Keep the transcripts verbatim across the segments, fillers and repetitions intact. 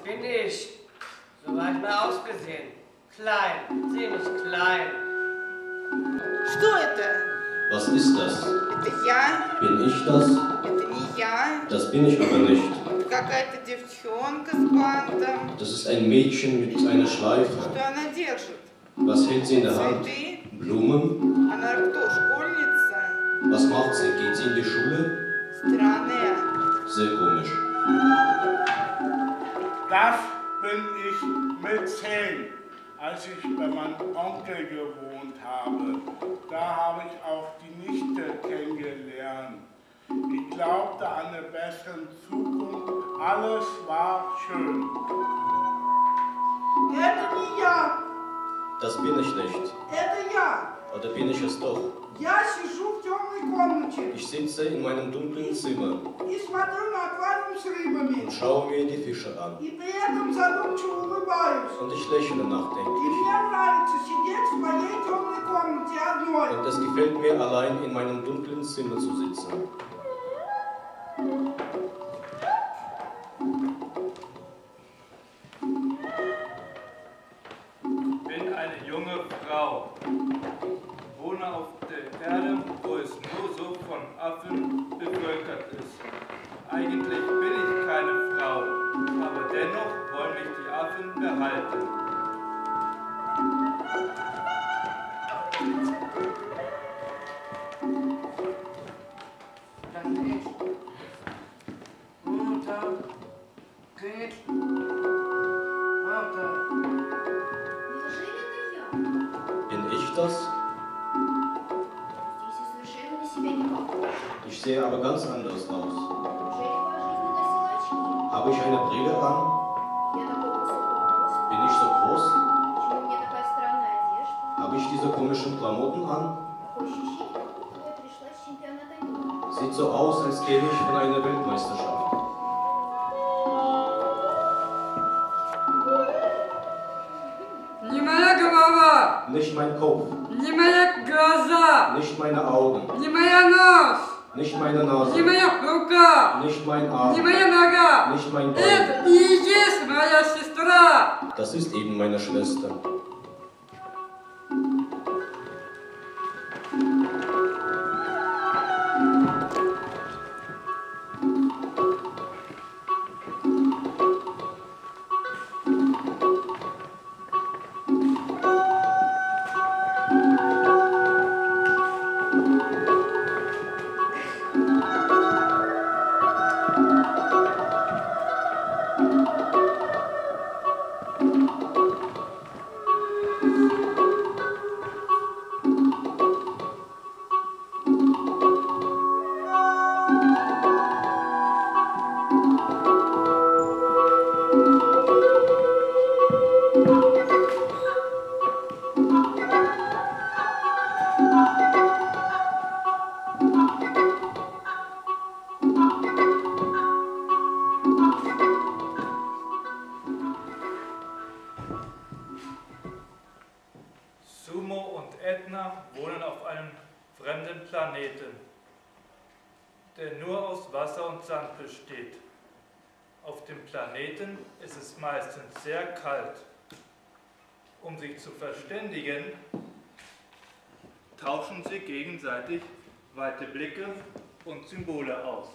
bin ich. So weit mal ausgesehen. Klein, ziemlich klein. Что это? Was ist das? Это я? Bin ich das? Это не я. Das bin ich aber nicht. Это какая-то девчонка с бантом. Das ist ein Mädchen mit einer Schleife. Что она держит? Was hält sie in der Hand? Цветы? Blumen? Она кто, школьница? Was macht sie? Geht sie in die Schule? Странная. Sehr komisch. Das bin ich mit zehn, als ich bei meinem Onkel gewohnt habe. Da habe ich auch die Nichte kennengelernt. Ich glaubte an eine bessere Zukunft. Alles war schön. Это не я. Das bin ich nicht. Это я. Oder bin ich es doch? Я сижу в темной комнате Ich sitze in meinem dunklen Zimmer и смотрю на аквариум с рыбами. und schaue mir die Fische an. И при этом задумчиво улыбаюсь. Und ich lächle И nachdenklich. мне нравится сидеть в моей темной комнате одной. Und es gefällt mir, allein in meinem dunklen Zimmer zu sitzen. Ich bin eine junge Frau. Wohne auf der Erde, wo es nur so von Affen bevölkert ist. Eigentlich bin ich keine Frau, aber dennoch wollen mich die Affen behalten. Bin ich das? Ich sehe aber ganz anders aus. Habe ich eine Brille an? Bin ich so groß? Habe ich diese komischen Klamotten an? Sieht so aus, als käme ich von einer Weltmeisterschaft. Не моя голова, Nicht mein Kopf, не мои глаза, nicht meine Augen, не моя нос, nicht meine не Nase, моя рука, nicht mein не Arm, моя нога. nicht mein Bein. Это и есть моя сестра. Das ist eben meine Schwester. Sumo und Edna wohnen auf einem fremden Planeten, der nur aus Wasser und Sand besteht. Auf dem Planeten ist es meistens sehr kalt. Um sich zu verständigen, tauschen sie gegenseitig weite Blicke und Symbole aus.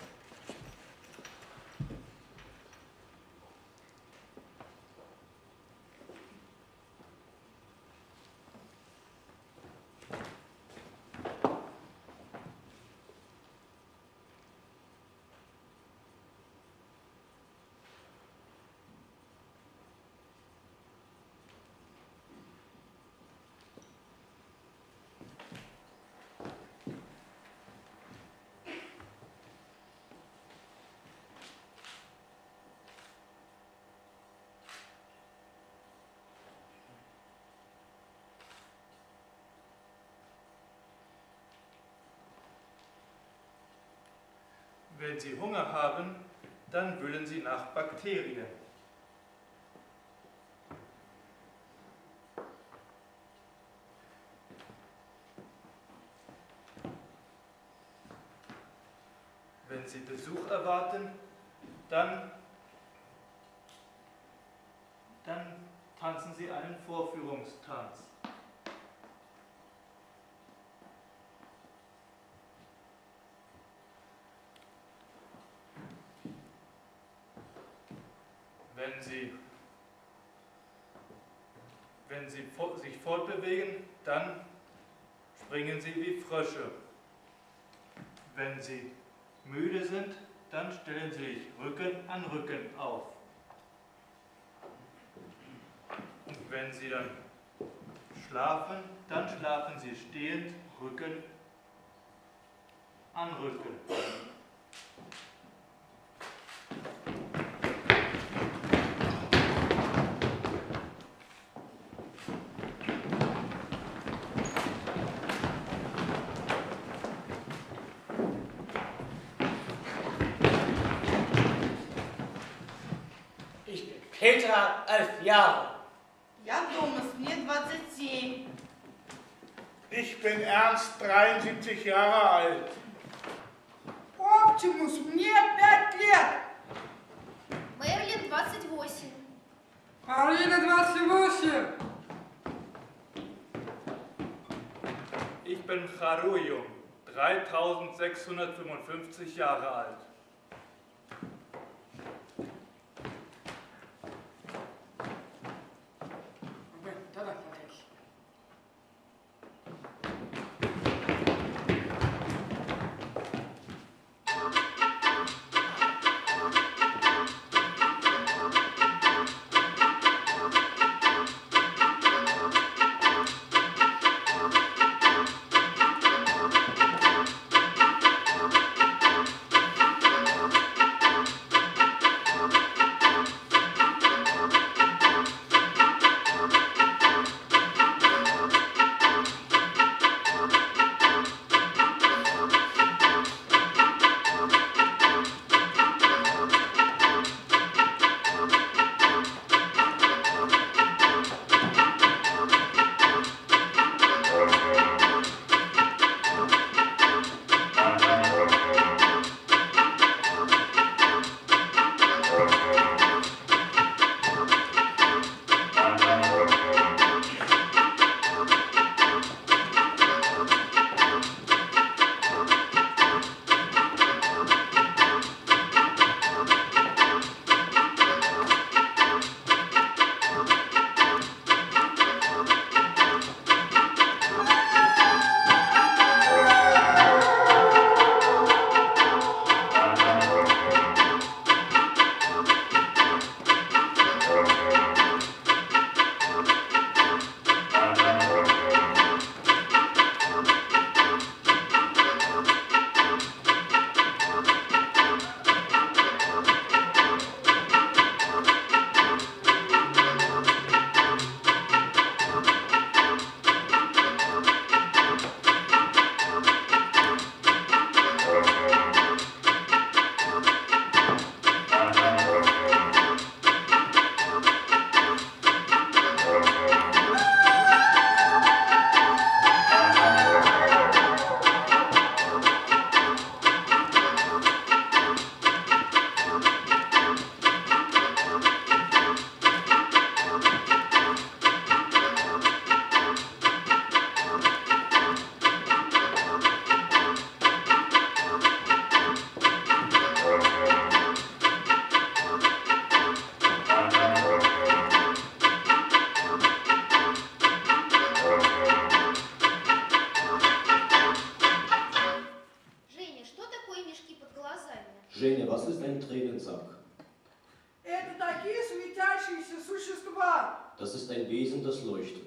Wenn sie Hunger haben, dann wühlen sie nach Bakterien. Wenn sie Besuch erwarten, dann dann tanzen Sie einen Vorführungstanz. Wenn Sie, wenn Sie sich fortbewegen, dann springen Sie wie Frösche. Wenn Sie müde sind, dann stellen Sie sich Rücken an Rücken auf. Und wenn Sie dann schlafen, dann schlafen Sie stehend, Rücken an Rücken. Petra, elf Jahre. Я Томас, мне двадцать семь. Ich bin Ernst, dreiundsiebzig Jahre alt. Оптимус, мне пять лет. Мерлин, двадцать восемь. Алина, двадцать восемь. Ich bin Charujum, dreitausendsechshundertfünfundfünfzig Jahre alt. Женя, was ist ein Tränensack? Это такие светящиеся существа. Das ist ein Wesen, das leuchtet.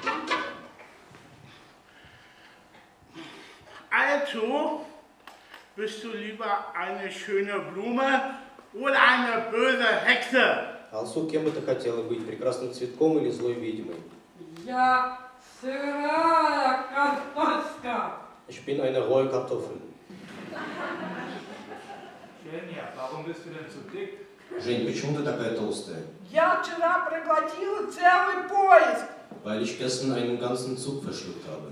Also, bist du lieber eine schöne Blume oder eine böse Hexe? Алсу, кем бы ты хотела быть, прекрасным цветком или злой ведьмой? Я сырая картошка. Ich bin eine rohe Kartoffel. Женя, warum bist du denn so dick? Жень, почему ты такая толстая? Я вчера проглотила целый поезд. Weil ich gestern einen ganzen Zug verschluckt habe.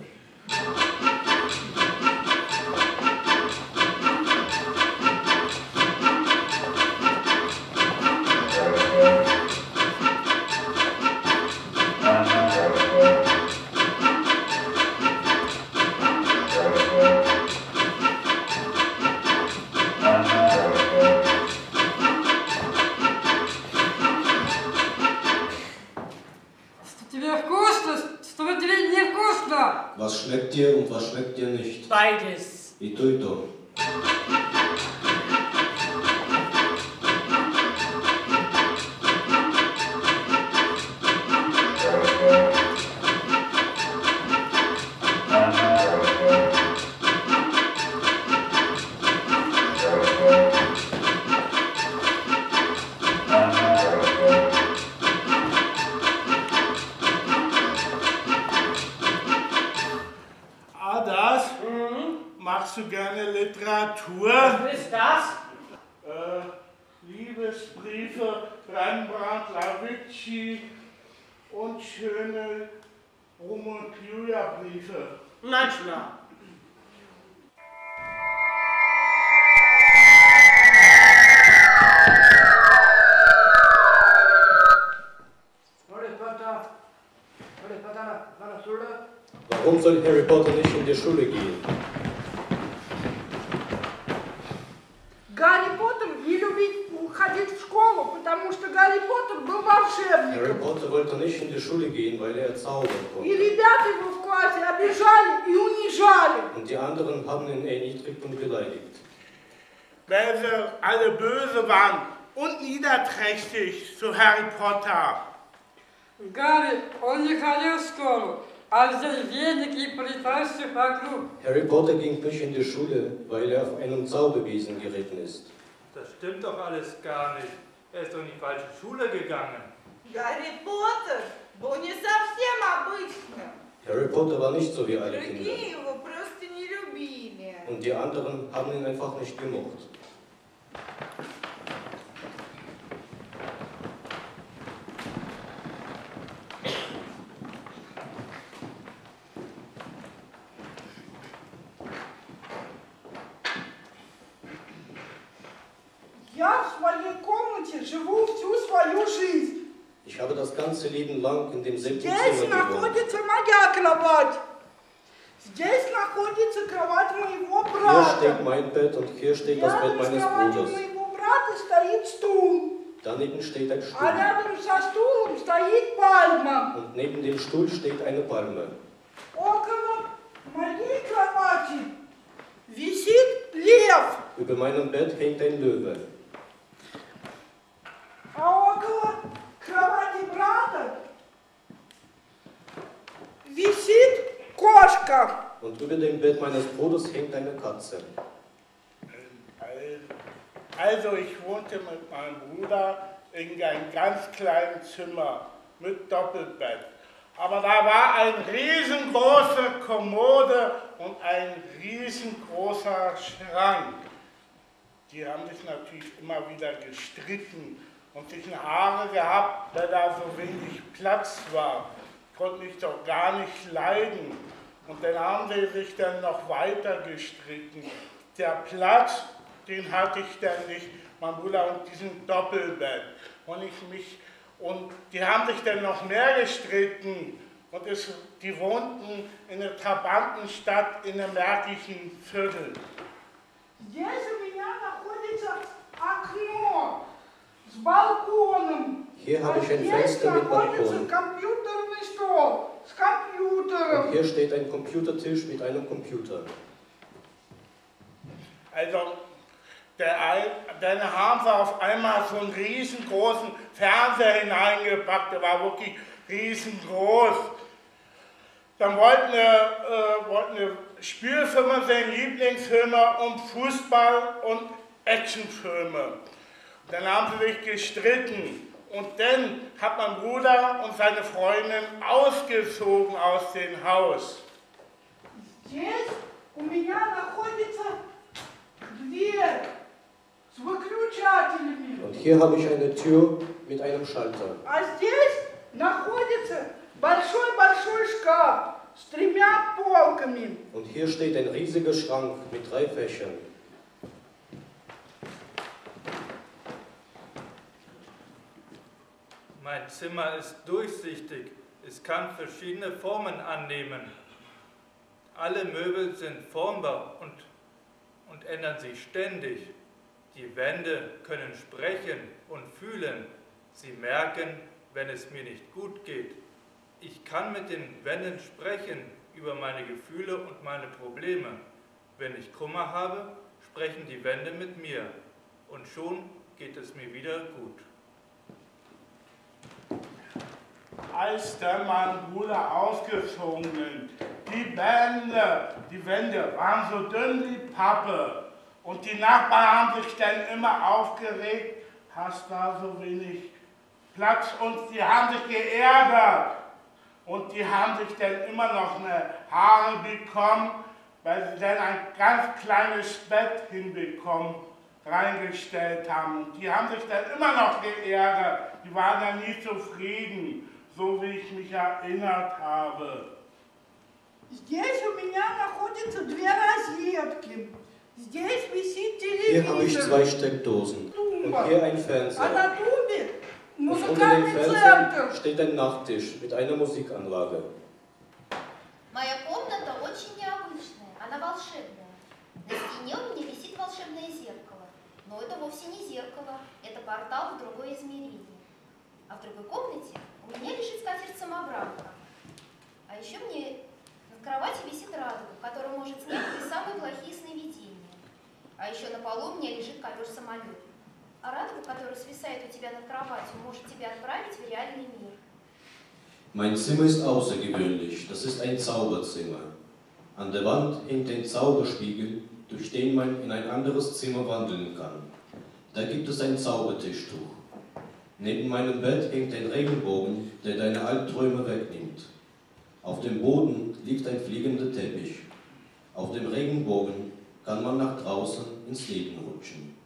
Was schmeckt dir und was schmeckt dir nicht? Beides. И то, и то. Magst du gerne Literatur? Was ist das? Äh, Liebesbriefe, Rembrandt, Lavici und schöne Romeo und Julia Briefe. Nein, Schna. Warum soll Harry Potter nicht in die Schule gehen? Гарри Поттер не любит ходить в школу, потому что Гарри Поттер был волшебником. Harry Potter wollte nicht in die Schule gehen, weil er zaubern И konnte. ребята его в классе обижали и унижали. Und die anderen haben ihn erniedrigt und beleidigt. Weil sie alle böse waren und niederträchtig zu Harry Potter. Гарри, он не ходил в школу, а взял веник и плетался вокруг. Harry Potter ging nicht in die Schule, weil er auf einem Zauberwesen geritten ist. Das stimmt doch alles gar nicht. Er ist doch in die falsche Schule gegangen. Гарри Поттер был не совсем обычным. Harry Potter war nicht so wie alle Другие Kinder. его просто не любили. Und die anderen haben ihn einfach nicht gemocht. Я в своей комнате живу всю свою жизнь. Ich habe das ganze Leben lang in demselben Здесь Zimmer gewohnt. находится моя кровать. Здесь находится кровать моего Hier брата. steht mein Bett und hier steht das Bett Рядом с meines кроватью Bruders. моего брата стоит стул. Daneben steht ein А Stuhl. рядом со стулом стоит пальма. Und neben dem Stuhl steht eine Palme. Около моей кровати висит лев. Über meinem Bett hängt ein Löwe. А около кровати брата висит кошка. Und über dem Bett meines Bruders hängt eine Katze. Also ich wohnte mit meinem Bruder in einem ganz kleinen Zimmer mit Doppelbett. Aber da war eine riesengroße Kommode und ein riesengroßer Schrank. Die haben sich natürlich immer wieder gestritten und sich in Haare gehabt, weil da so wenig Platz war. Konnte ich doch gar nicht leiden. Und dann haben sie sich dann noch weiter gestritten. Der Platz, den hatte ich dann nicht, mein Bruder und diesen Doppelbett. Und ich mich, und die haben sich dann noch mehr gestritten. Und es, die wohnten in einer Trabantenstadt in einem märkischen Viertel. Здесь у меня находится окно с балконом. Hier А habe ich ein здесь Fenster mit находится Balkon. компьютерный стол с компьютером. Und hier steht ein Computertisch mit einem Computer. Also, der, dann haben sie auf einmal so einen riesengroßen Fernseher hineingepackt, der war wirklich riesengroß. Dann wollten wir, äh, wollten wir Spielfilme sehen, Lieblingsfilme und Fußball und Actionfilme. Dann haben sie sich gestritten und dann hat mein Bruder und seine Freundin ausgezogen aus dem Haus. Здесь у меня находится дверь с выключателями. Und hier habe ich eine Tür mit einem Schalter. А здесь находится большой-большой шкаф с тремя полками. Und hier steht ein riesiger Schrank mit drei Fächern. Mein Zimmer ist durchsichtig. Es kann verschiedene Formen annehmen. Alle Möbel sind formbar und, und ändern sich ständig. Die Wände können sprechen und fühlen. Sie merken, wenn es mir nicht gut geht. Ich kann mit den Wänden sprechen über meine Gefühle und meine Probleme. Wenn ich Kummer habe, sprechen die Wände mit mir. Und schon geht es mir wieder gut. Als dann mein Bruder ausgezogen ist, die Wände, die Wände waren so dünn wie Pappe. Und die Nachbarn haben sich dann immer aufgeregt, hast da so wenig Platz, und die haben sich geärgert. Und die haben sich dann immer noch eine Haare bekommen, weil sie dann ein ganz kleines Bett hinbekommen, reingestellt haben. Und die haben sich dann immer noch geärgert. Die waren dann nie zufrieden, so wie ich mich erinnert habe. Здесь у меня находятся две розетки. Здесь висит Hier habe ich zwei телевизор. Steckdosen und Тумба. hier ein А Fernseher. на тумбе Und unter dem музыкальный Fernseher центр. steht ein Nachttisch mit einer Musikanlage. Моя комната очень необычная, она волшебная. На стене у меня висит волшебное зеркало. Но это вовсе не зеркало, это портал в другое измерение. А в другой комнате у меня лежит скатерть-самобранка. А еще мне над кроватью висит радуга, которая может снять и самые плохие сновидения. А еще на полу у меня лежит ковер-самолет. А радуга, которая свисает у тебя над кроватью, может тебя отправить в реальный мир. Mein Zimmer ist außergewöhnlich. Das ist ein Zauberzimmer. An der Wand hängt ein Zauberspiegel, durch den man in ein anderes Zimmer wandeln kann. Da gibt es ein Zaubertischtuch. Neben meinem Bett hängt ein Regenbogen, der deine Albträume wegnimmt. Auf dem Boden liegt ein fliegender Teppich. Auf dem Regenbogen kann man nach draußen ins Leben rutschen.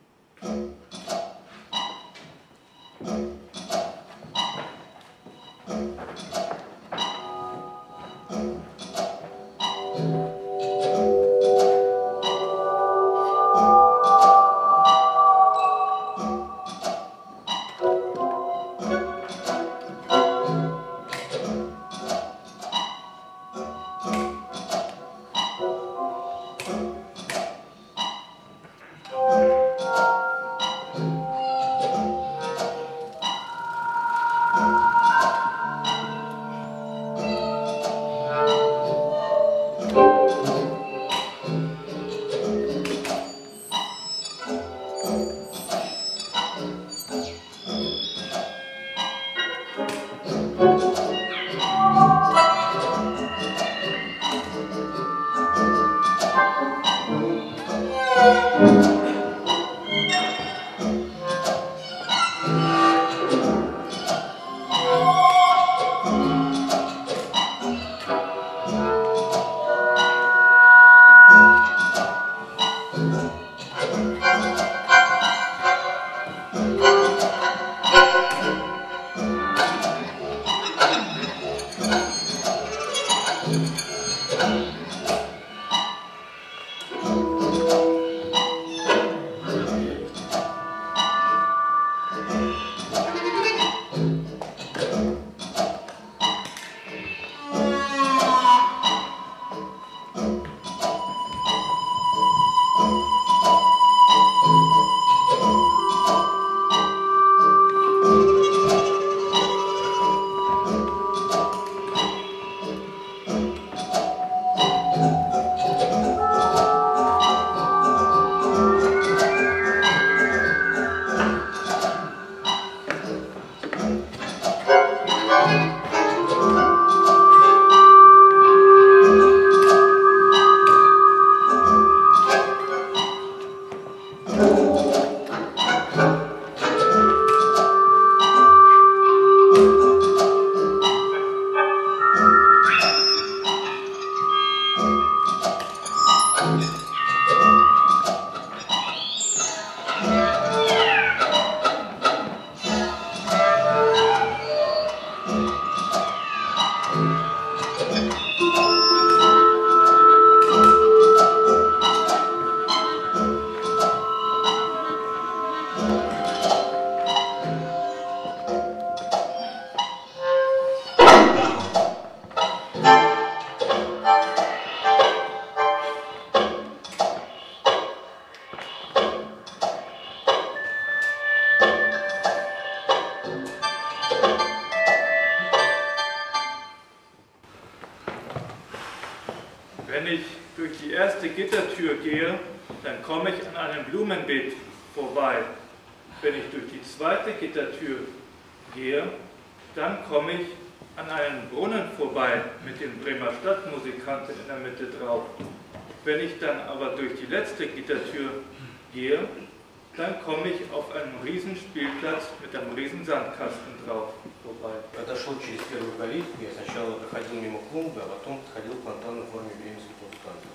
Wenn ich durch die erste Gittertür gehe, dann komme ich an einem Blumenbeet vorbei. Wenn ich durch die zweite Gittertür gehe, dann komme ich an einem Brunnen vorbei mit den Bremer Stadtmusikanten in der Mitte drauf. Wenn ich dann aber durch die letzte Gittertür gehe, dann komme ich auf einen riesen Spielplatz mit einem riesen Sandkasten drauf vorbei. Когда шел через первую калитку, я сначала проходил мимо клумбы, а потом подходил к фонтану в форме бременских музыкантов.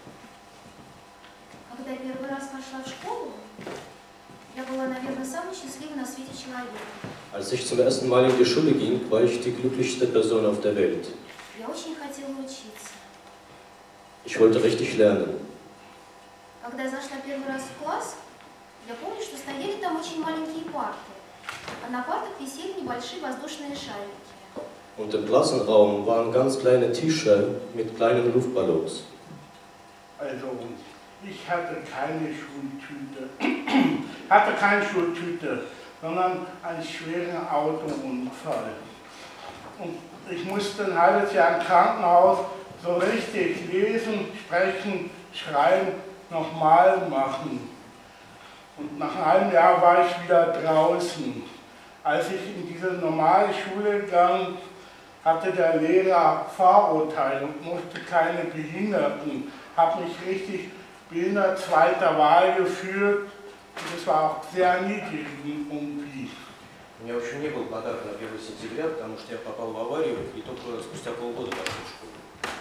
Когда я первый раз пошла в школу, я была, наверное, самый счастливый на свете человек. Als ich zum ersten Mal in die Schule ging, war ich die glücklichste Person auf der Welt. Я очень хотела учиться. Ich wollte richtig lernen. Когда я зашла первый раз в класс, я помню, что стояли там очень маленькие парты, а на партах висели небольшие воздушные шарики. Und im Klassenraum waren ganz kleine Tische mit kleinen Luftballons. Also, ich hatte keine Schultüte, hatte keine Schultüte, sondern einen schweren Autounfall. Und ich musste ein halbes Jahr im Krankenhaus so richtig lesen, sprechen, schreiben, nochmal machen. Und nach einem halben Jahr war ich wieder draußen. Als ich in diese normale Schule ging, hatte der Lehrer Vorurteile und musste keine Behinderten. Habe mich richtig behindert zweiter Wahl geführt. Und es war auch sehr niedrig irgendwie. У меня вообще не был подарок на первое сентября, потому что я попал в аварию и только спустя полгода пошел в школу.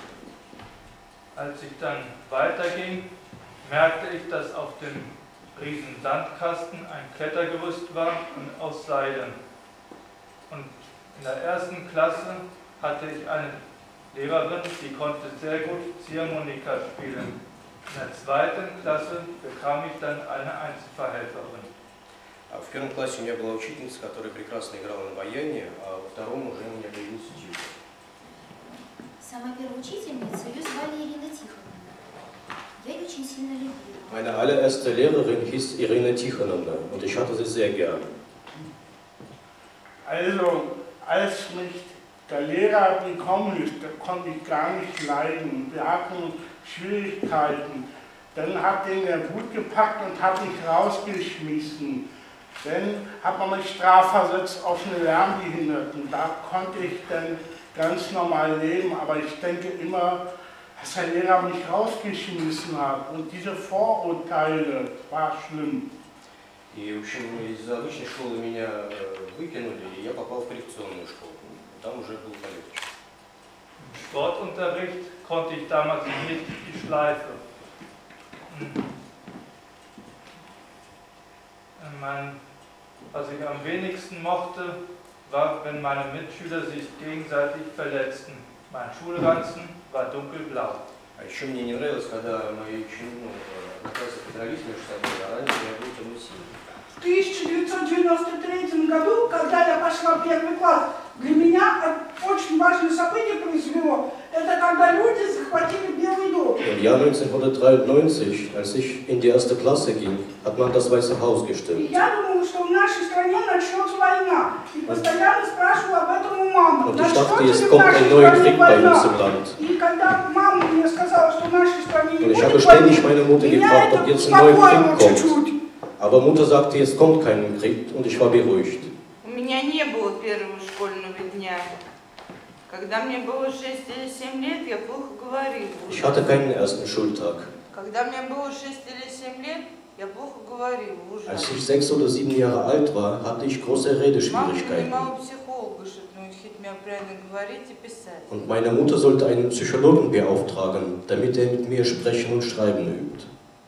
Als ich dann weiterging, merkte ich, dass auf dem riesen Sandkasten ein Klettergerüst war und aus Seide. Und in der ersten Klasse hatte ich eine Lehrerin, die konnte sehr gut Ziehharmonika spielen. In der zweiten Klasse bekam ich dann eine Einzelverhelferin. В первом классе у меня была учительница, которая прекрасно играла на баяне, а во втором уже у меня появился тьютер. Самая первая учительница, ее звали Ирина Тихоновна. Я ее очень сильно любила. Meine allererste Lehrerin hieß Irina Tichonovna und ich hatte sie sehr gern. Also, als mich der Lehrer gekommen ist, da konnte ich gar nicht leiden. Wir hatten Schwierigkeiten. Dann hat den der Wut gepackt und hat mich rausgeschmissen. Dann hat man mich strafversetzt auf eine Lernbehinderten. Da konnte ich dann ganz normal leben, aber ich denke immer, dass der Lehrer mich rausgeschmissen hat. Und diese Vorurteile war schlimm. И, в общем, из обычной школы меня выкинули, и я попал в коррекционную школу. Там уже был полегче. Im Sportunterricht konnte ich damals nicht die Schleife. Mein, was ich am wenigsten mochte, war, wenn meine Mitschüler sich gegenseitig verletzten. Mein Schulranzen war dunkelblau. А еще мне не нравилось, когда мои ну, одноклассники дрались между собой, а раньше я был темно-синий. В тысяча девятьсот девяносто третьем году, когда я пошла в первый класс, для меня очень важное событие произвело. Это когда люди захватили Белый дом. Im Jahr neunzehnhundertdreiundneunzig, als ich in die erste Klasse ging, hat man das Weiße Haus gestürmt. Я думала, что в нашей стране начнется война. И постоянно спрашивала об этом у мамы. Und ich dachte, es kommt ein neuer Krieg bei uns im Land. И когда мама мне сказала, что в нашей стране не Und ich будет habe ständig meine Mutter gefragt, ob jetzt ein neuer Krieg kommt. Aber Mutter sagte, es kommt kein Krieg und ich war beruhigt. У меня не было первого школьного дня. Когда мне было шесть или семь лет, я плохо говорила. Ich hatte keinen ersten Schultag. Когда мне было шесть или семь лет, я плохо говорила. Als ich sechs oder sieben Jahre alt war, hatte ich große Мама Redeschwierigkeiten. принимала психолога. Und meine Mutter sollte einen Psychologen beauftragen, damit er mit mir sprechen und schreiben übt.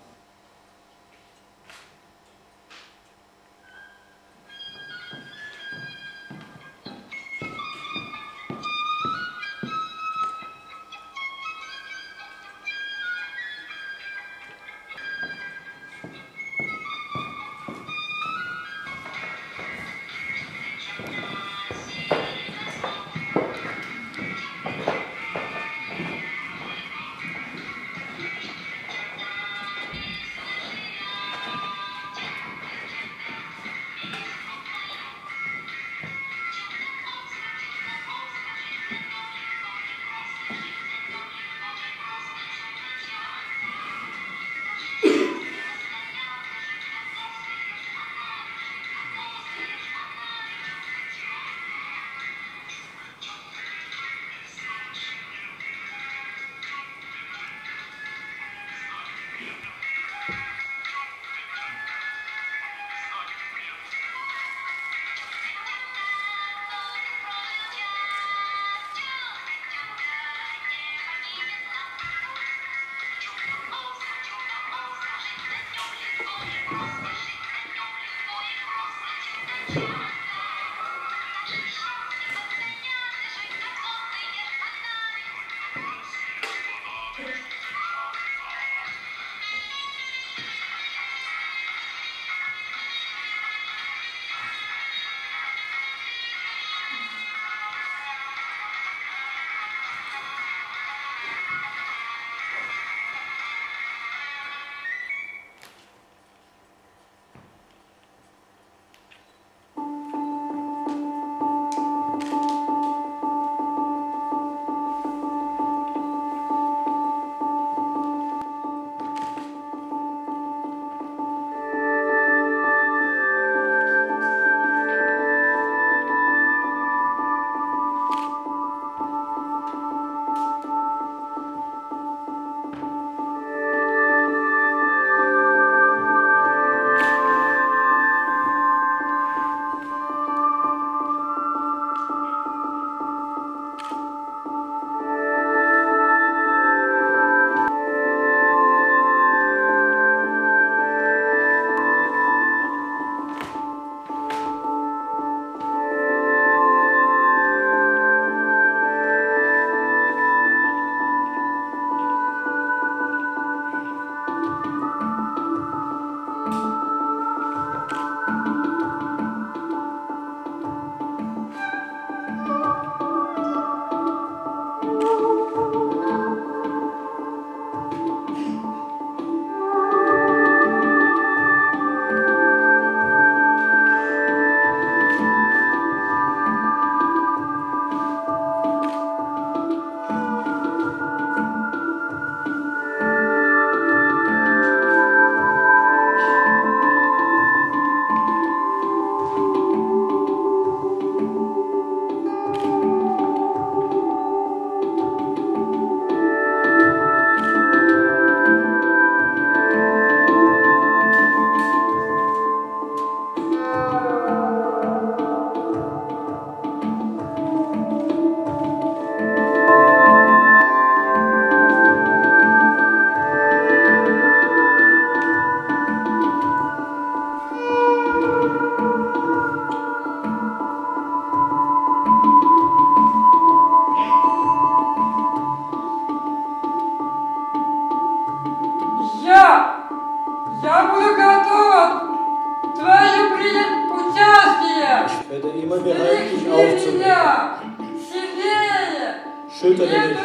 Schüttle dich.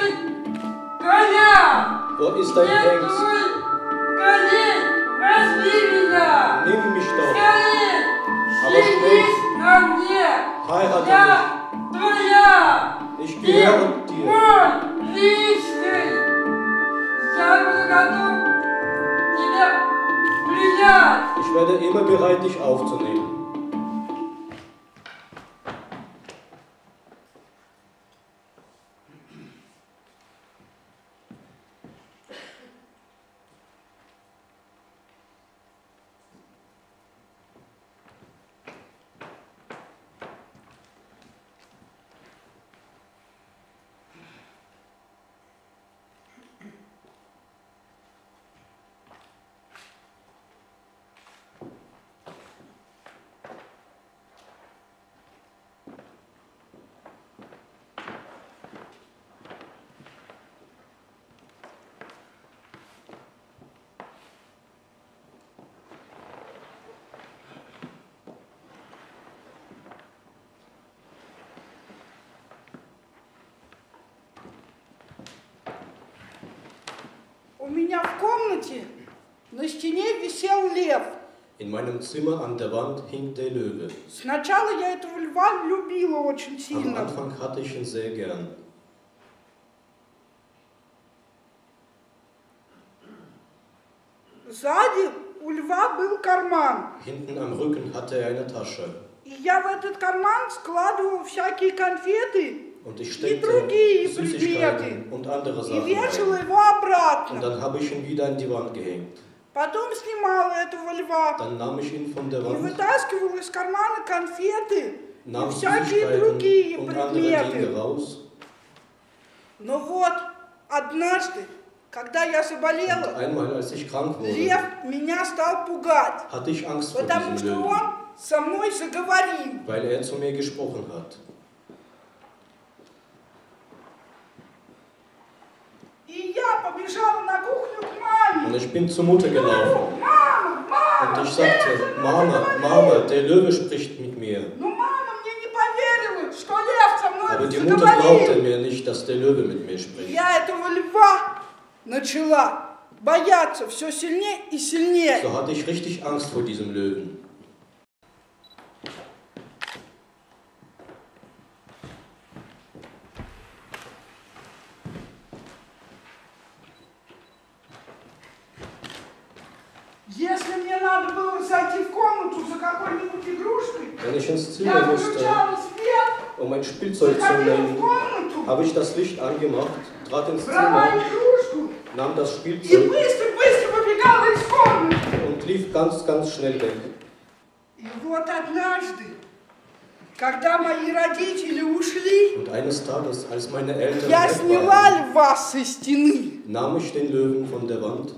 Wo ist dein Hengst? Nimm mich doch. Aber schnell. Heirate mich. Ich gehöre dir. Ich werde immer bereit, dich aufzunehmen. меня в комнате на стене висел лев. In meinem Zimmer an der Wand hing der Löwe. Сначала я этого льва любила очень Am сильно. Anfang hatte ich ihn sehr gern. Сзади у льва был карман. Hinten am Rücken hatte er eine Tasche. И я в этот карман складывала всякие конфеты Und ich и steckte другие Süßigkeiten предметы. und andere И Sachen вешала rein. его Und обратно. dann habe ich ihn wieder an die Wand gehängt. Потом снимала этого льва Dann nahm ich ihn von der и Wand, вытаскивала из кармана конфеты и nahm всякие другие Süßigkeiten und andere Dinge предметы. raus. Но вот однажды, когда я Und заболела, einmal, als ich krank wurde, лев меня стал пугать, hatte ich Angst vor потому diesem что Löwen, он со мной заговорил. weil er zu mir gesprochen hat. И я побежала на кухню к маме. Und ich bin zur Mutter gelaufen. Мама, мама, Und ich sagte, Mama, Mama, der Löwe spricht mit mir. но мама мне не поверила, что лев со Aber мной die Mutter glaubte заговорил. mir nicht, dass der Löwe mit mir И spricht. я этого льва начала бояться все сильнее и сильнее. So hatte ich richtig Angst vor diesem Löwen. Если мне надо было зайти в комнату за какой-нибудь игрушкой, Wenn ich ins я Zimmer musste, включала свет, um ein Spielzeug zu заходила в nehmen, комнату, habe ich das Licht angemacht, trat ins брала Zimmer, игрушку nahm das и Spielzeug быстро-быстро побегала из комнаты. und lief ganz, ganz schnell weg. И вот однажды, когда мои родители ушли, Und eines Tages, als meine Eltern я weg сняла waren, льва со стены. nahm ich den Löwen von der Wand.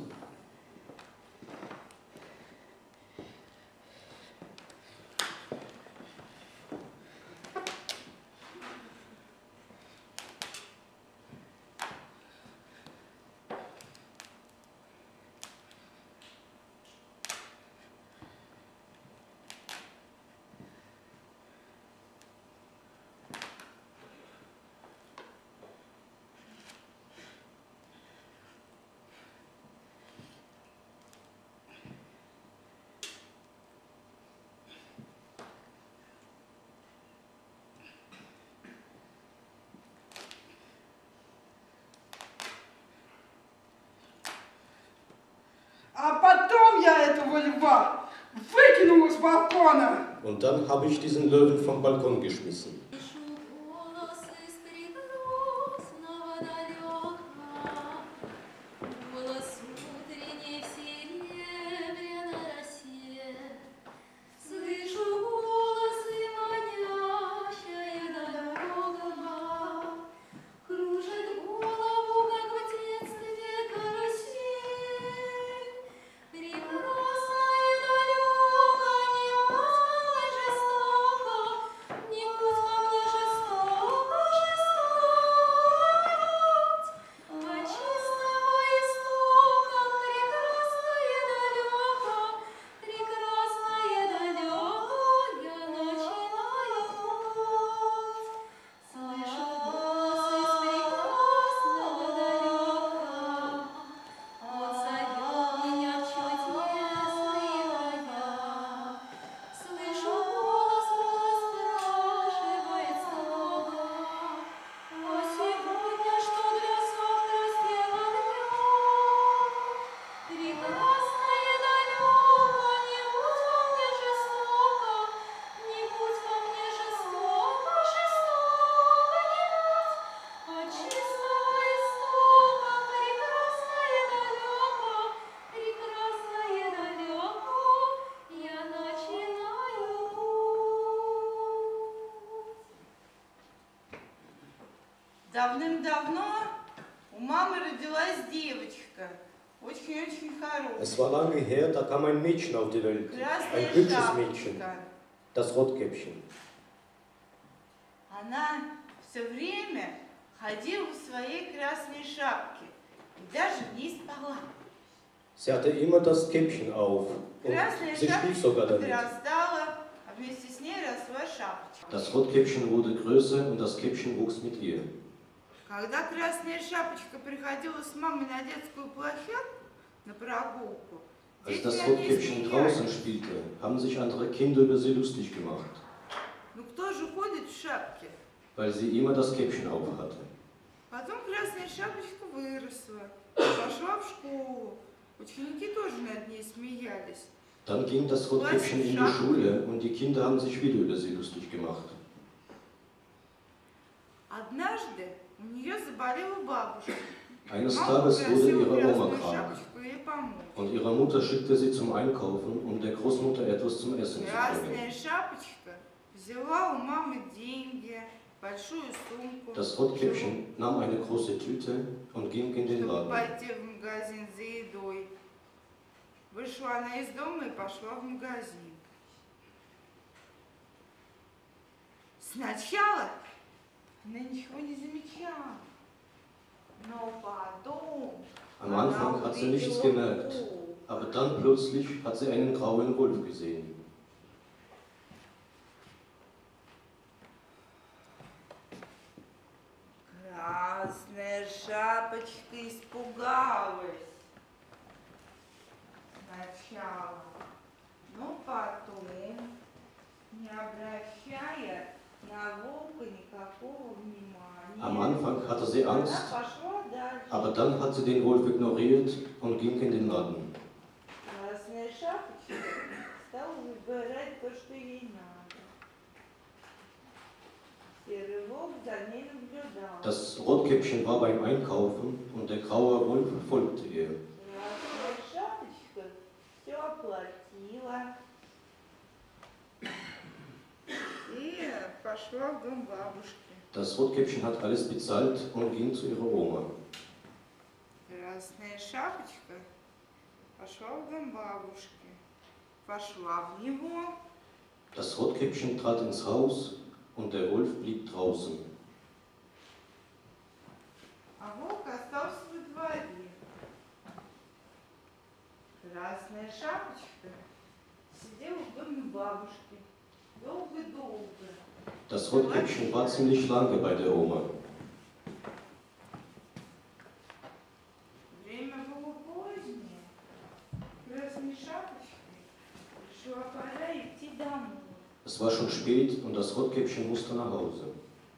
А потом я этого льва выкинула с балкона. Und dann habe ich diesen Löwen vom Balkon geschmissen. Давным-давно у мамы родилась девочка, очень-очень хорошая. Es war lange her, da kam ein Mädchen auf die Welt. Красная Ein hübsches Mädchen, шапочка. das Rotkäppchen. Она все время ходила в своей красной шапке и даже в ней спала. Sie hatte immer das Käppchen auf und Красная sie schlief sogar шапочка damit. подрастала, а вместе с ней росла шапочка. Das Rotkäppchen wurde größer und das Käppchen wuchs mit ihr. Когда красная шапочка приходила с мамой на детскую площадку, на прогулку. Als Дети das над ней Rotkäppchen смеялись. draußen spielte, haben sich andere Kinder über sie lustig gemacht, Ну кто же ходит в шапке? weil sie immer das Käppchen aufhatte. Потом красная шапочка выросла, пошла в школу. Ученики тоже над ней смеялись. Dann ging das Rotkäppchen in die Schule und die Kinder haben sich wieder über sie lustig gemacht. Однажды у нее заболела бабушка. Eines Мама Tages wurde попросила ihre Oma красную krank шапочку ей помочь. und ihre Mutter schickte sie zum Einkaufen, um der Großmutter etwas zum Essen zu Красная bringen. шапочка взяла у мамы деньги, большую сумку, Das Rotkäppchen nahm eine große Tüte und ging in den чтобы Laden. пойти в магазин за едой. Вышла она из дома и пошла в магазин. Сначала она ничего не замечала, но потом Am Anfang hat sie nichts gemerkt, aber dann plötzlich hat sie einen grauen Wolf gesehen. Красная шапочка испугалась сначала, но потом, не обращая на волка никакого внимания, Am Anfang hatte sie она Angst, пошла дальше. aber dann hat sie den Wolf ignoriert und ging in den Laden. Красная шапочка стала выбирать то, что ей надо. Серый волк за ней наблюдал. Das Rotkäppchen war beim Einkaufen und der graue Wolf folgte ihr. Красная шапочка все оплатила и пошла в дом бабушки. Das Rotkäppchen hat alles bezahlt und ging zu ihrer Oma. Красная шапочка пошла в дом бабушки. Пошла в него. Das Rotkäppchen trat ins Haus und der Wolf blieb draußen. А волк остался во дворе. Красная шапочка сидела в доме бабушки. Долго-долго. Das Rotkäppchen war ziemlich lange bei der Oma. Время было позднее. Красной шапочке пришла пора идти домой. Es war schon spät und das Rotkäppchen musste nach Hause.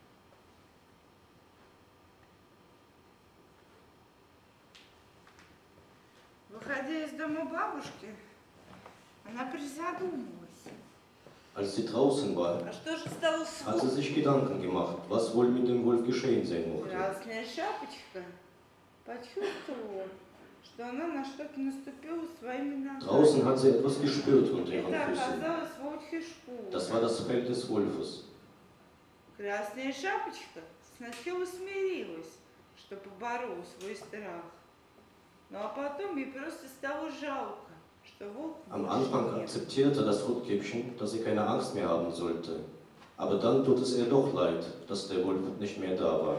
Выходя из дома бабушки, она призадумалась. Als sie draußen war, А что же стало с hat sie волком? sich Gedanken gemacht, was wohl mit dem Wolf geschehen sein mochte. Красная шапочка почувствовала, что она на что-то наступила своими ногами. Draußen hat sie etwas gespürt unter ihren Это Füßen. оказалась волчья шкура. Das war das Fell des Wolfes. Красная шапочка сначала смирилась, что поборола свой страх. Ну а потом ей просто стало жалко, что волк Am больше Anfang нет. akzeptierte das Rotkäppchen, dass sie keine Angst mehr haben sollte. Aber dann tut es ihr doch leid, dass der Wolf nicht mehr da war.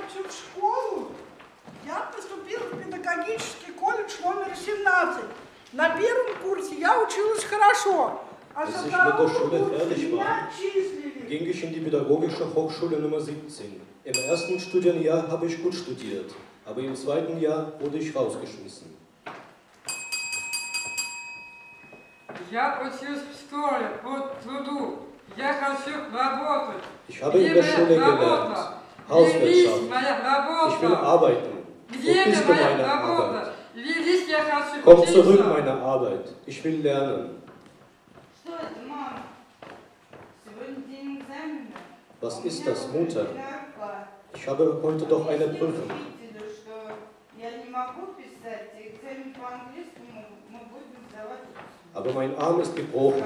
закончив школу, я поступила в педагогический колледж номер семнадцать. На первом курсе я училась хорошо, а со Als ich mit der второго Schule курса fertig меня war, отчислили. ging ich in die Pädagogische Hochschule Nummer siebzehn. Im ersten Studienjahr habe ich gut studiert, aber im zweiten Jahr wurde ich rausgeschmissen. Я учусь в школе по труду. Я хочу работать. Ich habe in der Schule gelernt, Hauswirtschaft. Ich will arbeiten. Wo bist du, meine Arbeit? Komm zurück, meine Arbeit. Ich will lernen. Что это, мама? Сегодня день экзамена. Was ist das, Mutter? Ich habe heute doch eine Prüfung. Aber mein Arm ist gebrochen.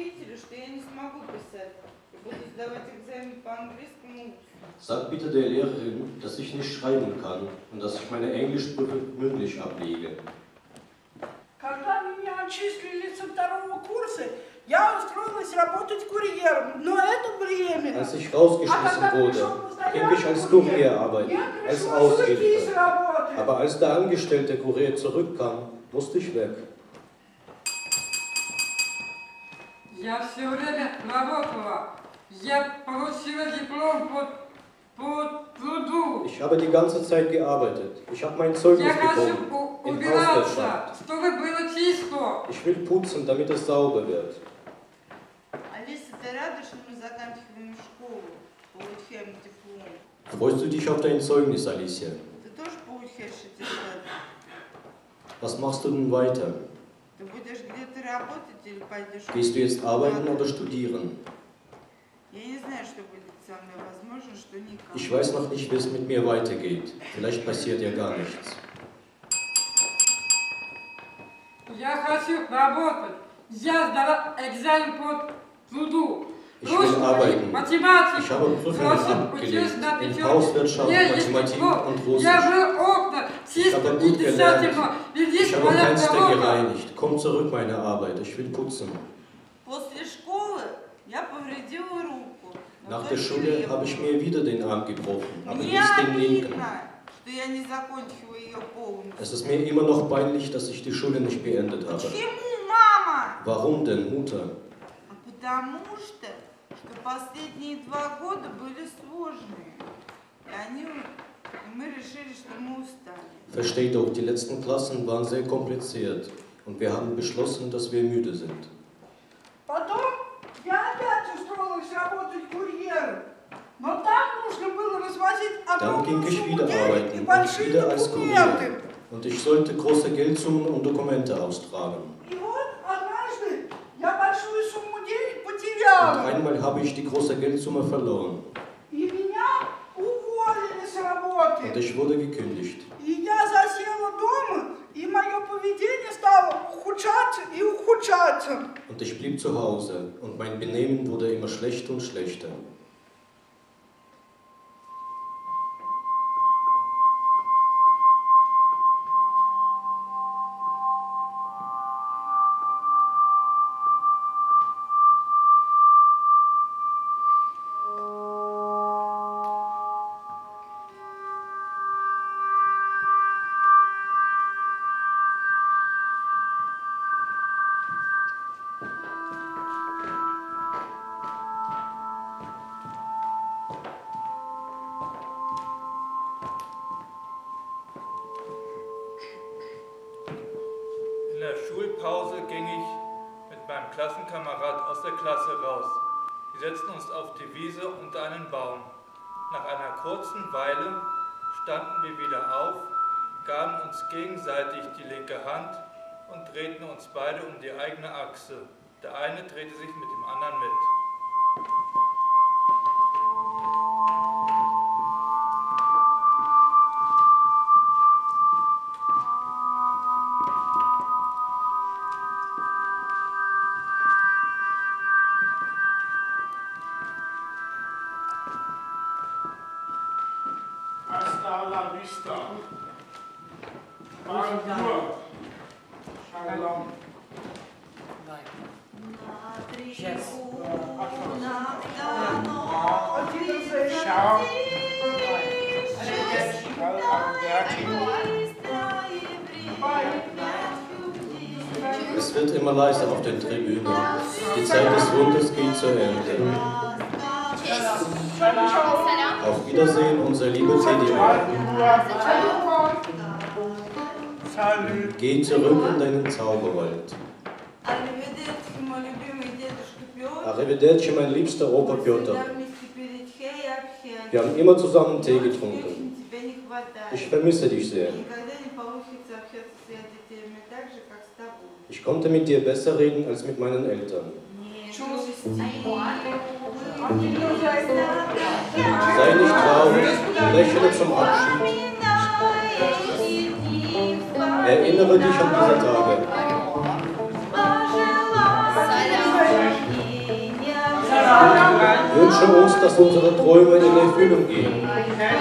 Sag bitte der Lehrerin, dass ich nicht schreiben kann und dass ich meine Englischprüfung mündlich ablege. Когда меня отчислили со второго курса, я устроилась работать курьером, но это временно. Als ich rausgeschmissen wurde, ging ich als Kurier arbeiten, als Aushilfe. Aber als der angestellte Kurier zurückkam, musste ich weg. Я все время работала. Я получила диплом по, по труду. Ich habe die ganze Zeit gearbeitet. Ich habe mein Zeugnis bekommen in Hauswirtschaft. Чтобы было чисто. Ich will putzen, damit es sauber wird. Алиса, ты рада, что мы заканчиваем школу? Получаем диплом. Freust du dich auf dein Zeugnis, Alicia? Ты тоже получаешь аттестат? Was machst du denn weiter? Ты будешь где-то работать или пойдешь? Gehst du jetzt arbeiten oder studieren? Я не знаю, что будет со мной. Возможно, что никак. Ich weiß noch nicht, wie es mit mir weitergeht. Vielleicht passiert ja gar nichts. Я хочу работать. Я сдала экзамен по труду. Ich will arbeiten. Ich habe Prüfungen abgelegt in Hauswirtschaft, Mathematik und Russisch. Ich habe gut gelernt. Ich habe Fenster gereinigt. Komm zurück, meine Arbeit. Ich will putzen. После школы я повредила руку. Nach der Schule habe ich mir wieder den Arm gebrochen, aber Мне jetzt den linken. обидно, что я не закончила ее полностью. Es ist mir immer noch peinlich, dass ich die Schule nicht beendet habe. Почему, мама? Warum denn, Mutter? Потому что, что последние два года были сложные. И, они, и мы решили, что мы устали. Versteht doch, die letzten Klassen waren sehr kompliziert und wir haben beschlossen, dass wir müde sind. Потом я опять устроилась работать курьером. Но там нужно было развозить Dann ging огромную ich сумму wieder денег и arbeiten und большие wieder als Kurier. документы. Und ich sollte große Geldsummen und Dokumente austragen. И вот однажды я большую сумму денег Und потеряла. einmal habe ich die große Geldsumme verloren И меня уволили с работы. und ich wurde gekündigt. И я засела дома, и мое поведение стало ухудшаться и ухудшаться. Und ich blieb zu Hause und mein Benehmen wurde immer schlechter und schlechter. In der Schulpause ging ich mit meinem Klassenkamerad aus der Klasse raus. Wir setzten uns auf die Wiese unter einen Baum. Nach einer kurzen Weile standen wir wieder auf, gaben uns gegenseitig die linke Hand und drehten uns beide um die eigene Achse. Der eine drehte sich mit dem anderen mit. Hasta la vista. Bonjour. Shalom. Ciao. Es wird immer leiser auf den Tribünen. Die Zeit des Wunders geht zu Ende. Auf Wiedersehen, unser lieber Teddy. Geh zurück in deinen Zauberwald. Arrivederci, mein liebster Opa Piotr. Wir haben immer zusammen Tee getrunken. Ich vermisse dich sehr. Ich konnte mit dir besser reden als mit meinen Eltern. Sei nicht traurig, lächle zum Abschied. Erinnere dich an diese Tage. Wünsche uns, dass unsere Träume in Erfüllung gehen.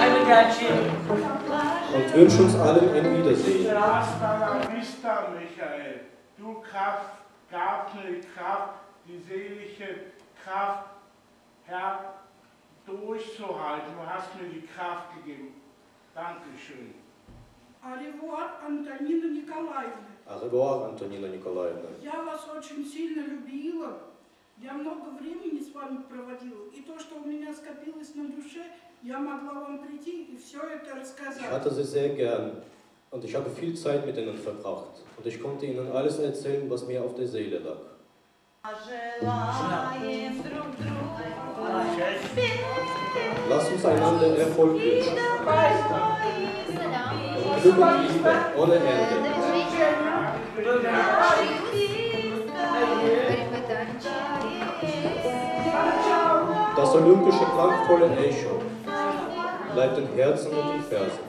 Und wünsche uns allen ein Wiedersehen. Michael, du Kraft, gab mir Kraft, die seelische Kraft, Herr, durchzuhalten. Du hast mir die Kraft gegeben. Dankeschön. Au revoir, Антонина Николаевна. Au revoir, Антонина Николаевна. Я вас очень сильно любила. Я много времени с вами проводила. И то, что у меня скопилось на душе, я могла вам прийти и все это рассказать. Ich hatte sie sehr gern und ich habe viel Zeit mit ihnen verbracht. Und ich konnte ihnen alles erzählen, was mir auf der Seele lag. Lass uns einander Erfolg wünschen. Und Glück und Liebe ohne Ende. Das olympische klangvolle Echo bleibt in Herzen und in Versen.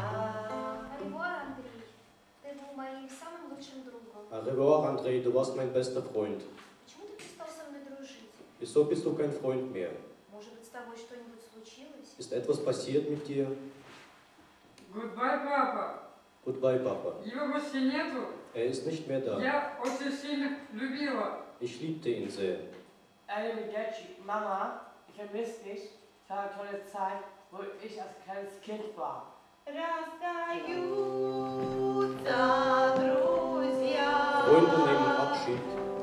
Au revoir, André, du warst mein bester Freund. Wieso bist du kein Freund mehr? Ist etwas passiert mit dir? Goodbye, Papa. Goodbye, Papa. Его больше нету. Er ist nicht mehr da. Я очень сильно любила. Ich liebte ihn sehr. Arrivederci, Mama, ich vermisse dich. Es war eine tolle Zeit, wo ich als kleines Kind war. Freunde nehmen Abschied.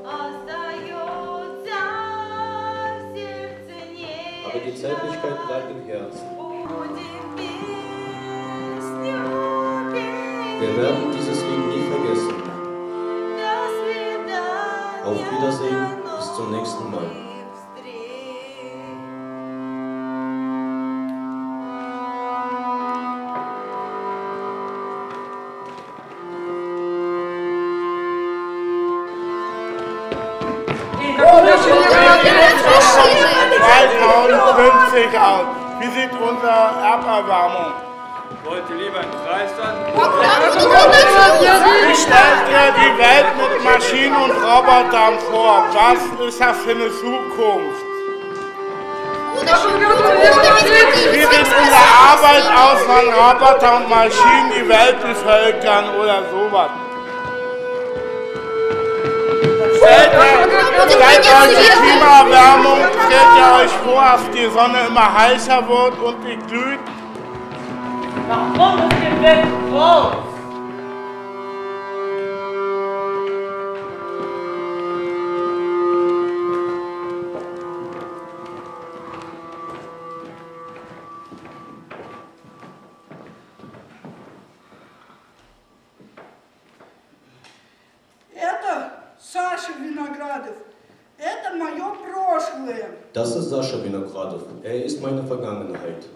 Aber die Zärtlichkeit bleibt im Herzen. Wir werden dieses Lied nie vergessen. Auf Wiedersehen, bis zum nächsten Mal. zweitausendfünfzig aus. Wie sieht unsere Erderwärmung? Wollt ihr lieber einen Kreis an? Wie stellt ihr die Welt mit Maschinen und Robotern vor? Was ist das für eine Zukunft? Wie sieht unsere Arbeit aus, wenn Roboter und Maschinen die Welt bevölkern oder sowas? Stellt ihr, stellt euch die Klimaerwärmung, stellt ihr euch vor, dass die Sonne immer heißer wird und die glüht? Warum ist die Welt groß? Это Саша Виноградов. Это мое прошлое. Das ist Sascha Vinogradov. Er ist meine Vergangenheit.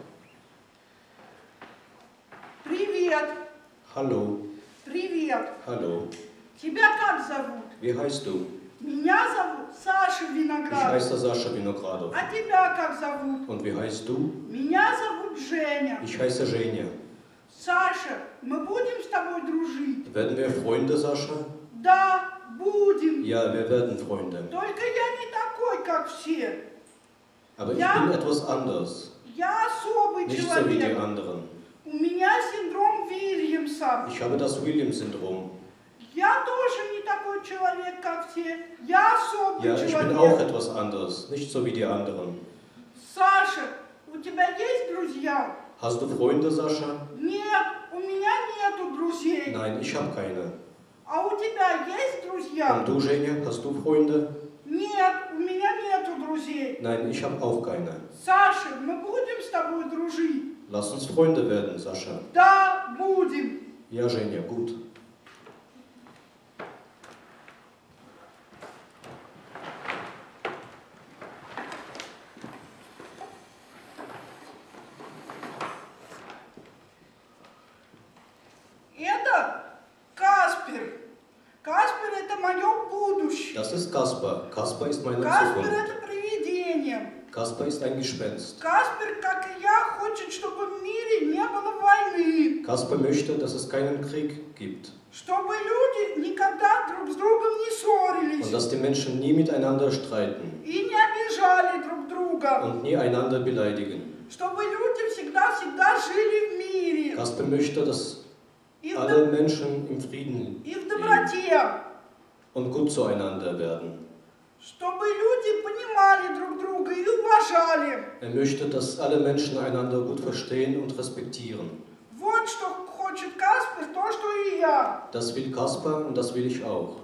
Привет. Hallo. Привет. Hallo. Тебя как зовут? Wie heißt du? Меня зовут Саша Ich Виноградов. heiße Sascha Vinogradov. А тебя как зовут? Und wie heißt du? Меня зовут Женя. Ich heiße Женя. Саша, мы будем с тобой дружить? Werden wir Freunde, Sascha? Да, будем. Ja, wir werden Freunde. Только я не такой, как все. Aber ich Ja. bin etwas anders. Я особый Nicht so wie die человек. anderen. У меня синдром Вильямса. Ich habe das Williams-Syndrom. Я тоже не такой человек, как все. Я особый Ja, ich bin auch человек. etwas anders. Nicht so wie die anderen. Саша, у тебя есть друзья? Hast du Freunde, Sascha? Нет, у меня нету друзей. Nein, ich habe keine. А у тебя есть друзья? Und du, Женя, hast du Freunde? Нет, у меня нету друзей. Nein, ich habe auch keine. Саша, мы будем с тобой дружить? Lass uns Freunde werden, Sascha. Да, будем. Ja, Женя, gut. Это Каспер. Каспер – это мое будущее. Das ist Kaspar. Kaspar ist meine Каспер – Zukunft. это привидение. Kaspar ist ein Gespenst. Каспер, как и я, хочет, чтобы в мире не было войны. Kaspar möchte, dass es keinen Krieg gibt. Чтобы люди никогда друг с другом не ссорились. Und dass die Menschen nie miteinander streiten. И не обижали друг друга. Und nie einander beleidigen. Чтобы люди всегда-всегда жили в мире. Kaspar möchte, dass И в, alle доб- Menschen im Frieden и в leben доброте. und gut zueinander werden. Чтобы люди понимали друг друга и уважали. Er möchte, dass alle Menschen einander gut verstehen und respektieren. Вот что хочет Каспер, то, что и я. Das will Kaspar und das will ich auch.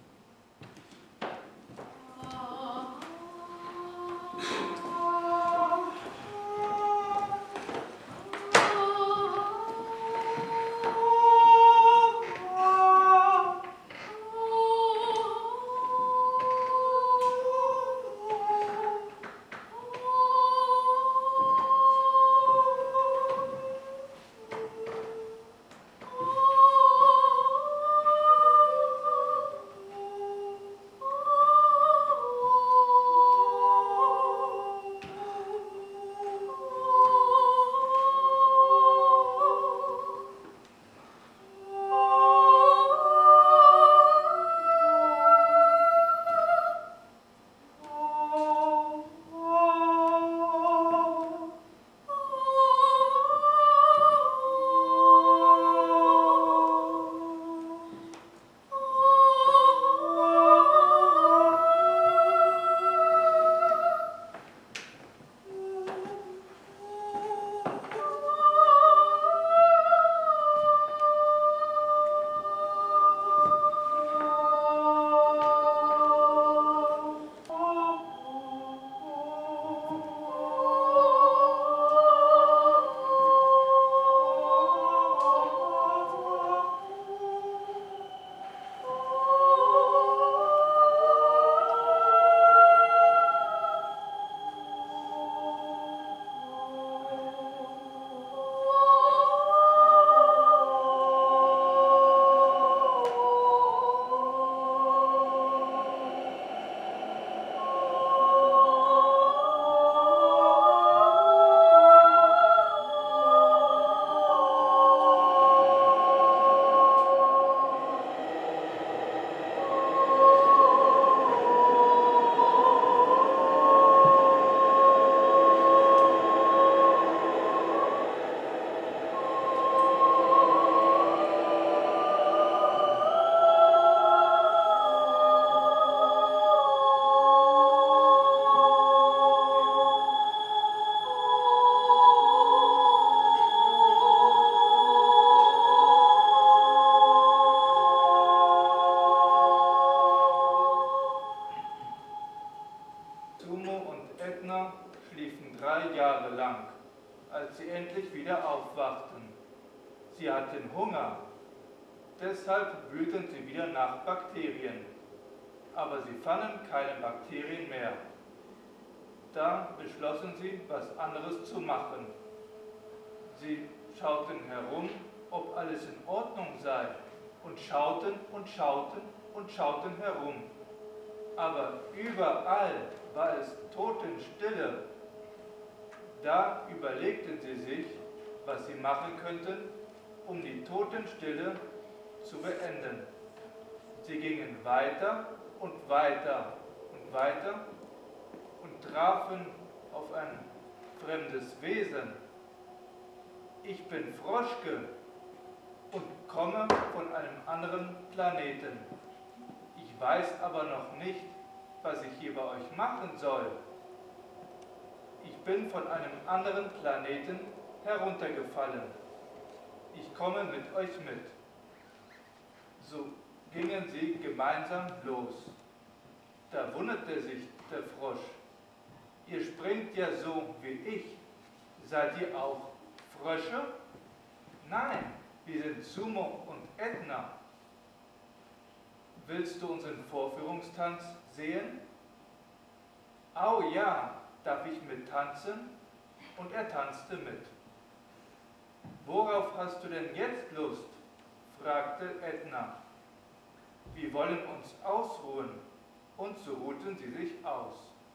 als sie endlich wieder aufwachten. Sie hatten Hunger, deshalb wühlten sie wieder nach Bakterien, aber sie fanden keine Bakterien mehr. Da beschlossen sie, was anderes zu machen. Sie schauten herum, ob alles in Ordnung sei, und schauten und schauten und schauten herum. Aber überall war es totenstille. Da überlegten sie sich, was sie machen könnten, um die Totenstille zu beenden. Sie gingen weiter und weiter und weiter und trafen auf ein fremdes Wesen. Ich bin Froschke und komme von einem anderen Planeten. Ich weiß aber noch nicht, was ich hier bei euch machen soll. Ich bin von einem anderen Planeten heruntergefallen. Ich komme mit euch mit. So gingen sie gemeinsam los. Da wunderte sich der Frosch. Ihr springt ja so wie ich. Seid ihr auch Frösche? Nein, wir sind Sumo und Edna. Willst du unseren Vorführungstanz sehen? Au ja, darf ich mittanzen? Und er tanzte mit. Worauf hast du denn jetzt Lust? Fragte Edna. Wir wollen uns ausruhen. Und so ruhten sie sich aus.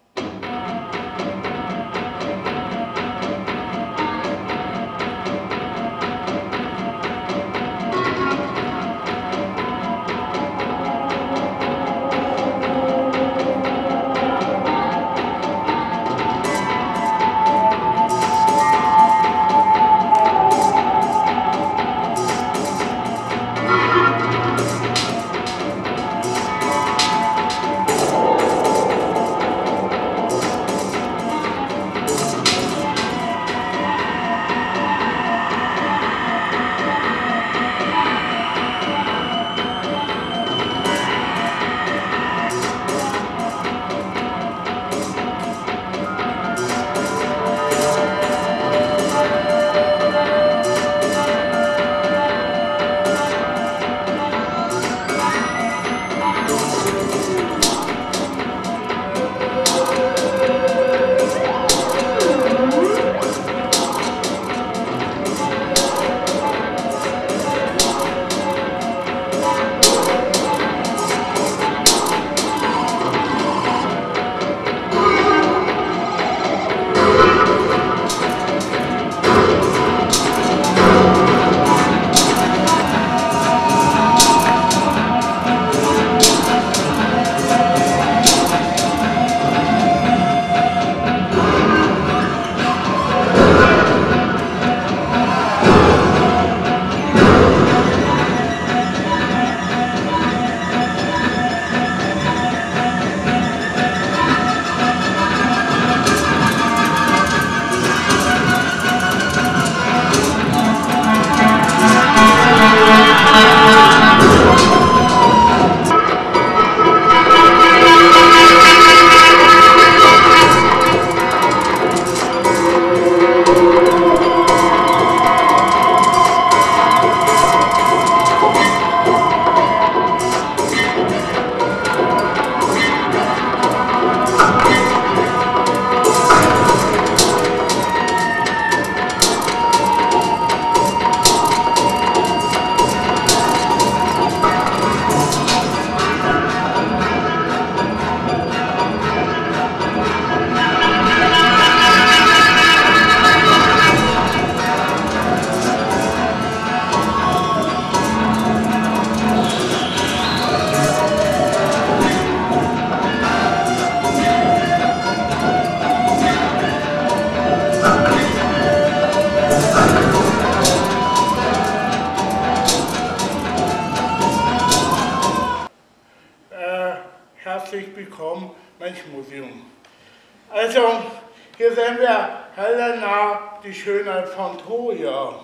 Menschmuseum. Also, hier sehen wir Helena, die Schönheit von Troja.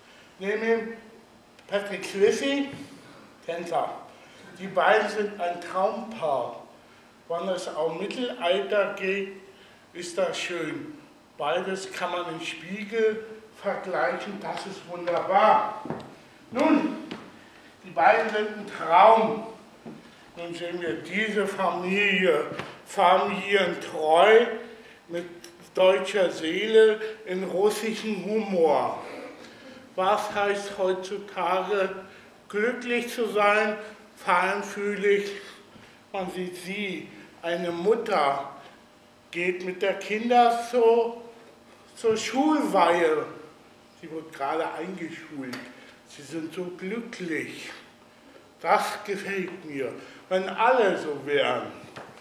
Neben Patrick Swayze, Tänzer. Die beiden sind ein Traumpaar. Wenn es um Mittelalter geht, ist das schön. Beides kann man im Spiegel vergleichen, das ist wunderbar. Nun, die beiden sind ein Traum. Nun sehen wir diese Familie, familientreu, mit deutscher Seele, in russischem Humor. Was heißt heutzutage, glücklich zu sein, feinfühlig? Man sieht sie, eine Mutter, geht mit der Kinder zur, zur Schulweihe. Sie wird gerade eingeschult. Sie sind so glücklich. Das gefällt mir, wenn alle so wären.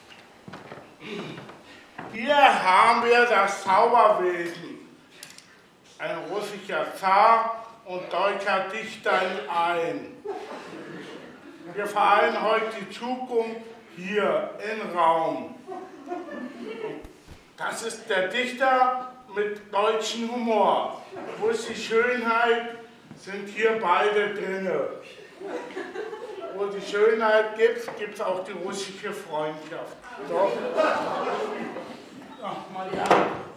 Hier haben wir das Zauberwesen. Ein russischer Zar und deutscher Dichter in ein. Wir vereinen heute die Zukunft hier im Raum. Das ist der Dichter mit deutschem Humor. Wo ist die Schönheit, sind hier beide drinne. Wo die Schönheit gibt, gibt es auch die russische Freundschaft. Doch. Ach, mal ja.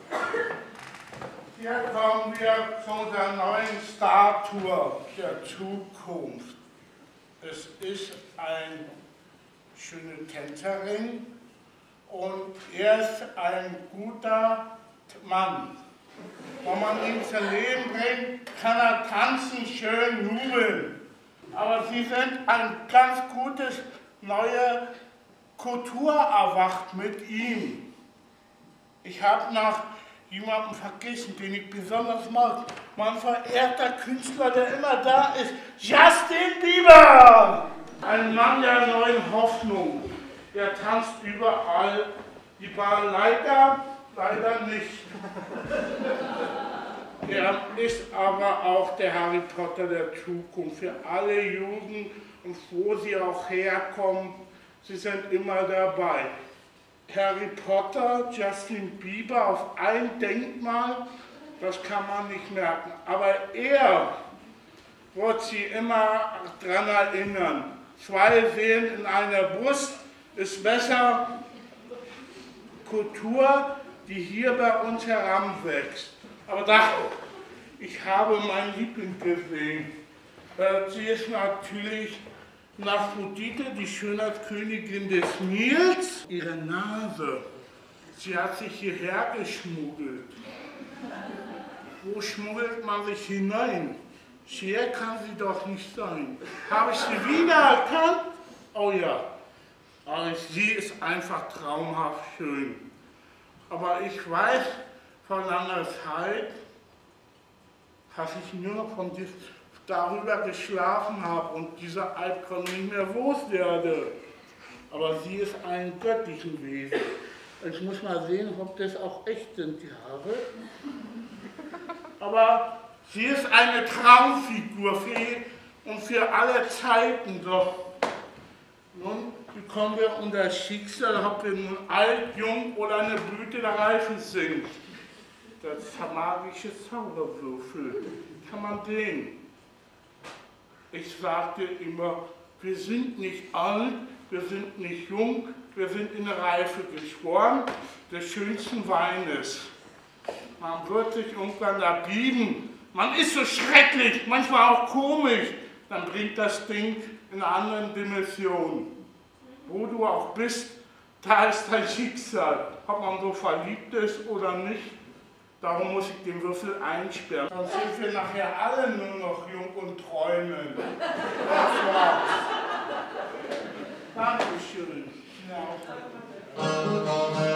Hier kommen wir zu unserer neuen Star-Tour der Zukunft. Es ist eine schöne Tänzerin und er ist ein guter Mann. Wenn man ihn zum Leben bringt, kann er tanzen, schön jubeln. Aber sie sind ein ganz gutes neue Kultur erwacht mit ihm. Ich habe nach jemanden vergessen, den ich besonders mag. Mein verehrter Künstler, der immer da ist, Justin Bieber! Ein Mann der neuen Hoffnung. Er tanzt überall. Die Bahn leider, leider nicht. Er ist aber auch der Harry Potter der Zukunft für alle Jugend und wo sie auch herkommen, sie sind immer dabei. Harry Potter, Justin Bieber auf ein Denkmal, das kann man nicht merken. Aber er wird sie immer daran erinnern. Zwei Seelen in einer Brust ist besser. Kultur, die hier bei uns heranwächst. Aber da, ich habe meinen Liebling gesehen. Sie ist natürlich Aphrodite, die Schönheitskönigin des Nils. Ihre Nase, sie hat sich hierher geschmuggelt. Wo schmuggelt man sich hinein? Hier kann sie doch nicht sein. Habe ich sie wiedererkannt? Oh ja, aber sie ist einfach traumhaft schön. Aber ich weiß vor langer Zeit, dass ich nur von dir darüber geschlafen habe und dieser Albtraum nicht mehr loswerde. Aber sie ist ein göttlichen Wesen. Ich muss mal sehen, ob das auch echt sind, die Haare. Aber sie ist eine Traumfigur für, und für alle Zeiten. Doch nun bekommen wir unser Schicksal, ob wir nun alt, jung oder eine Blüte der Reife sind. Das magische Zauberwürfel kann man sehen. Ich sagte immer, wir sind nicht alt, wir sind nicht jung, wir sind in der Reife geschworen des schönsten Weines. Man wird sich irgendwann erbieben. Man ist so schrecklich, manchmal auch komisch. Dann bringt das Ding in eine andere Dimension. Wo du auch bist, da ist dein Schicksal. Ob man so verliebt ist oder nicht, darum muss ich den Würfel einsperren. Dann sind wir nachher alle nur noch jung und träumen. Das war's. Dankeschön. Ja.